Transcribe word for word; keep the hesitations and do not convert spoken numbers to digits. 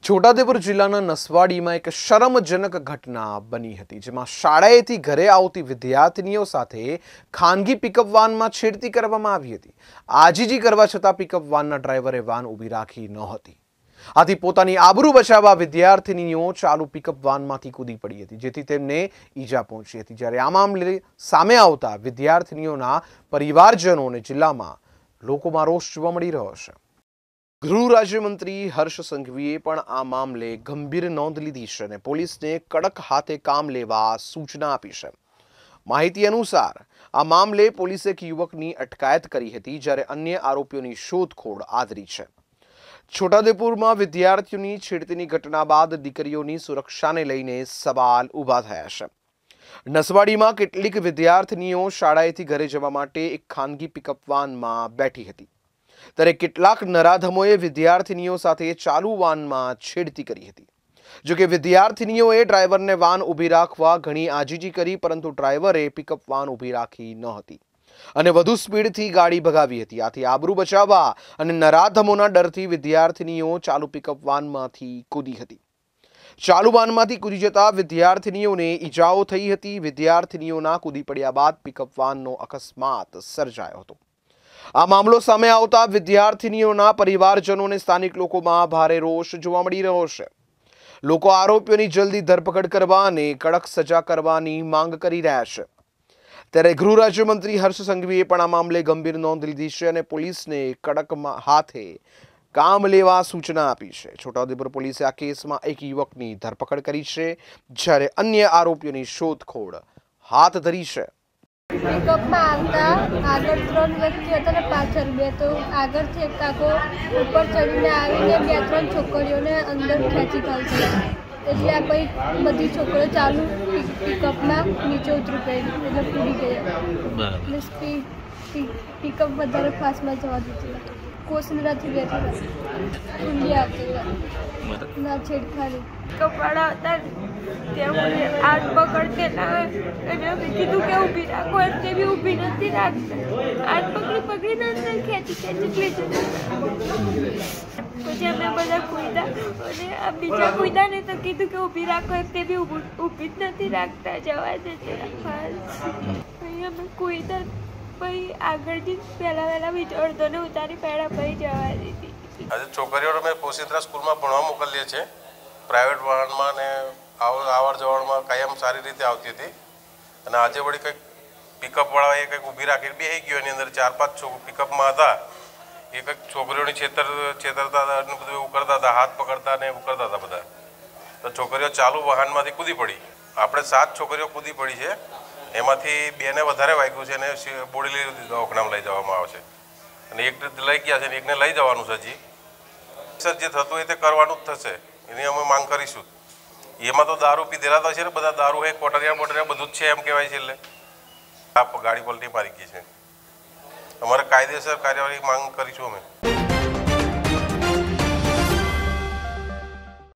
છોટાઉદેપુર જિલ્લાના નસવાડીમાં એક શરમજનક ઘટના બની હતી, જેમાં શાળાએથી ઘરે આવતી વિદ્યાર્થીનીઓ સાથે ખાનગી પિકઅપ વાનમાં છેડતી કરવામાં આવી હતી। આજીજી કરવા છતાં પિકઅપ વાનના ડ્રાઈવરે વાન ઊભી રાખી ન હતી। આથી પોતાની આબરૂ બચાવવા વિદ્યાર્થીનીઓ ચાલુ પિકઅપ વાનમાંથી કૂદી પડી હતી, જેથી તેમને ઈજા પહોંચી હતી। જ્યારે આ મામલે સામે આવતા વિદ્યાર્થીનીઓના પરિવારજનોને જિલ્લામાં લોકોમાં રોષ જોવા મળી રહ્યો છે। ગૃહ રાજ્યમંત્રી હર્ષ સંઘવીએ પણ આ મામલે ગંભીર નોંધ લીધી છે અને પોલીસને કડક હાથે કામ લેવા સૂચના આપી છે। માહિતી અનુસાર આ મામલે પોલીસે એક યુવકની અટકાયત કરી હતી, જ્યારે અન્ય આરોપીઓની શોધખોળ આદરી છે। છોટાઉદેપુરમાં વિદ્યાર્થીઓની છેડતીની ઘટના બાદ દીકરીઓની સુરક્ષાને લઈને સવાલ ઊભા થયા છે। નસવાડીમાં કેટલીક વિદ્યાર્થીનીઓ શાળાએથી ઘરે જવા માટે એક ખાનગી પિકઅપ વાનમાં બેઠી હતી, ત્યારે કેટલાક નરાધમોએ વિદ્યાર્થીનીઓ સાથે ચાલુ વાનમાં છેડતી કરી હતી। જો કે વિદ્યાર્થીનીઓએ ડ્રાઈવરને વાન ઊભી રાખવા ઘણી આજીજી કરી, પરંતુ ડ્રાઈવરે પિકઅપ વાન ઊભી રાખી ન હતી અને વધુ સ્પીડથી ગાડી ભગાવી હતી। આથી આબરૂ બચાવવા અને નરાધમોના ડરથી વિદ્યાર્થીનીઓ ચાલુ પિકઅપ વાનમાંથી કૂદી હતી। ચાલુ વાનમાંથી કૂદી જતા વિદ્યાર્થીનીઓને ઈજાઓ થઈ હતી। વિદ્યાર્થીનીઓના કૂદી પડ્યા બાદ પિકઅપ વાનનો અકસ્માત સર્જાયો હતો। આ મામલો સામે આવતા વિદ્યાર્થીનીઓના પરિવારજનોને સ્થાનિક લોકોમાં ભારે રોષ જોવા મળી રહ્યો છે। લોકો આરોપીઓની જલ્દી ધરપકડ કરવા અને કડક સજા કરવાની માંગ કરી રહ્યા છે। ત્યારે ગૃહ રાજ્યમંત્રી હર્ષ સંઘવીએ પણ આ મામલે ગંભીર નોંધ લીધી છે અને પોલીસને કડક હાથે કામ લેવા સૂચના આપી છે। છોટાઉદેપુર પોલીસે આ કેસમાં એક યુવકની ધરપકડ કરી છે, જ્યારે અન્ય આરોપીઓની શોધખોળ હાથ ધરી છે। પિકઅપમાં આવતા આગળ ત્રણ વ્યક્તિ હતા ને પાછળ બે, તો આગળથી એક કાકો ઉપર ચડીને આવીને બે ત્રણ છોકરીઓને અંદર ખેંચી કાઢી, એટલે આ પછી બધી છોકરીઓ ચાલુ પિકઅપમાં નીચે ઉતરી પડી, એટલે કૂદી ગયા એટલે સ્પીડ પિકઅપ વધારે ફાસ્ટમાં જવા દીધી। કોસંદરાથી બેઠી ઊંડી આવતી ના છેડખાની કપડા હતા ત્યાં મને હાથ પકડતે ના એટલે મેં કીધું કે ઊભી રાખો, તે બી ઊભી નથી રાખતા। હાથ પકડી પકડીને અંદર ખેંચી ખેંચી લઈ જતા। પછી અમે બધા કૂદ્યા અને આ બીજા કૂદ્યા ને તો કીધું કે ઊભી રાખો, તે બી ઊભી જ નથી રાખતા, જવા દેતે। પછી અમે કૂદ્યા, પછી આગળથી પહેલાં વહેલા બીજો અડધોને ઉતારી પહેલાં પછી જવા દીધી। આજે છોકરીઓને મેં પોશીત્રા સ્કૂલમાં ભણવા મોકલીએ છીએ। પ્રાઇવેટ વાહનમાં ને આવર જવરમાં કાયમ સારી રીતે આવતી હતી, અને આજે વળી કંઈક પિકઅપવાળાએ કંઈક ઊભી રાખીને બેસી ગયો, એની અંદર ચાર પાંચ છોકરા પિકઅપમાં હતા, એ કંઈક છોકરીઓની છેતર છેતરતા હતા અને બધું એવું કરતા હતા, હાથ પકડતા ને એવું કરતા હતા બધા। તો છોકરીઓ ચાલુ વાહનમાંથી કૂદી પડી। આપણે સાત છોકરીઓ કૂદી પડી છે, એમાંથી બેને વધારે વાગ્યું છે અને બોડેલી દવાખાનામાં લઈ જવામાં આવે છે, અને એક લઈ ગયા છે અને એકને લઈ જવાનું છે। હજી સર જે થતું હોય તે કરવાનું જ થશે, એની અમે માંગ કરીશું। એમાં તો દારૂ પીધેલા તો છે ને, બધા દારૂ હે, કોટરિયા બોટરિયા બધું જ છે એમ કહેવાય છે। એટલે આ ગાડી પલટી મારી ગઈ છે, અમારે કાયદેસર કાર્યવાહી માંગ કરીશું અમે।